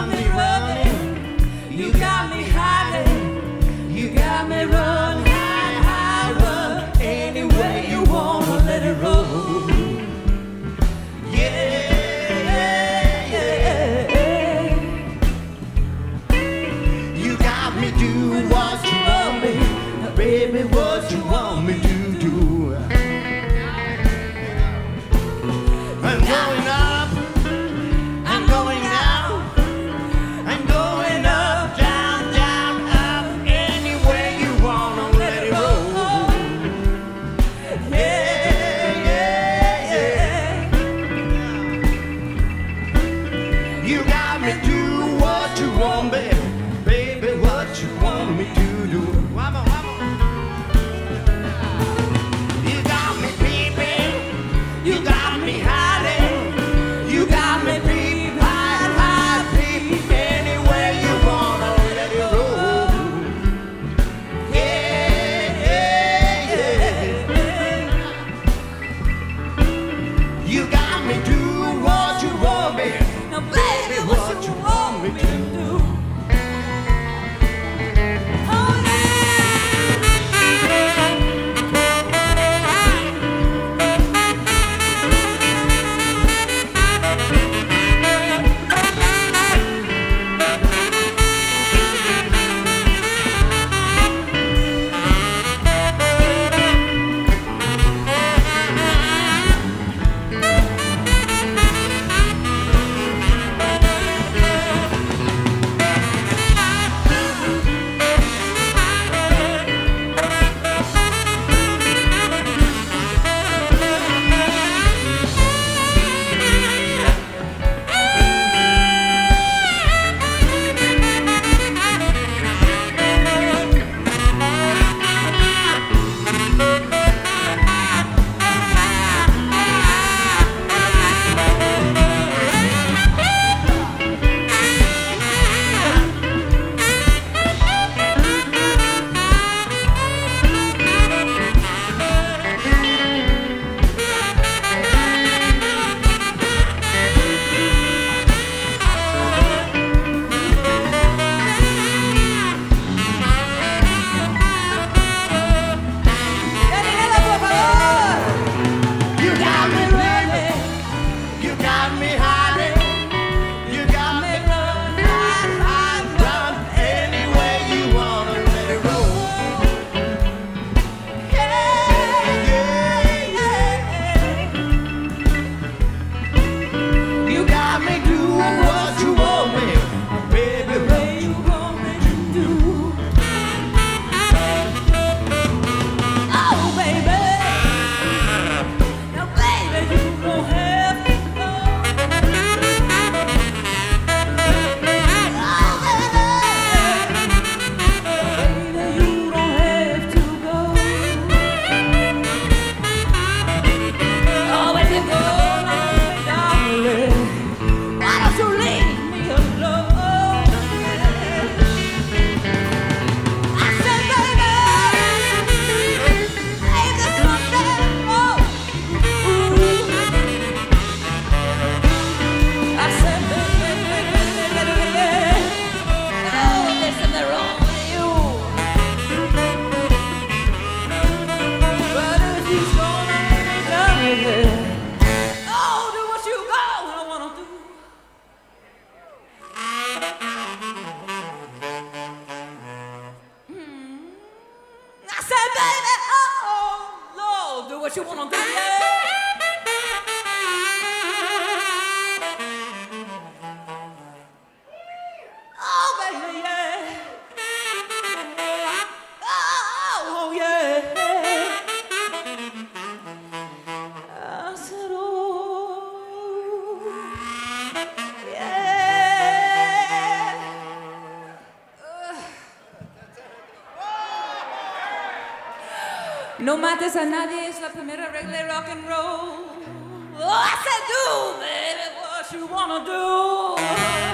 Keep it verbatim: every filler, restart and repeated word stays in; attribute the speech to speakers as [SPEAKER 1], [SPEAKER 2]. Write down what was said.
[SPEAKER 1] got me running, you got me hiding, you got me running, hide, hide, run, any way you wanna let it roll. Yeah, yeah, yeah. You got me do what you want me, baby, what you want me to do. I'm going up, I'm going down, I'm going up, down, down, up, any way you wanna let it roll. Yeah, yeah, yeah. You got me do what you want, baby, baby, what you want me to do. One more, one more. You got me peeping, you got me hiding, you got me peep, hide, hide, peep, any way you wanna let it roll. Yeah, yeah, yeah. You got me do what you want me, now baby, what you want me to do. Oh yeah. You got me running, you got me hiding, you got me run, hide, hide, run, any way you wanna let it roll. Yeah, yeah, yeah. You got me do what you want me, baby, what you want me to do. Oh, baby. Now, baby, you don't have to go. Oh, baby. Baby, you don't have to go. Oh, if you go, darling, why don't you leave me alone? I said, baby, baby, someday, oh. I said, baby, oh, there's something wrong with you. But if he's gonna let me down, oh, do what you gonna wanna do. I said, baby, oh, Lord, do what you wanna do, yeah. Oh, baby, yeah. Oh, oh, yeah. I said, oh, yeah. No mates a nadie es la primera regla de rock and roll. Oh, I said, do, baby, what you wanna do.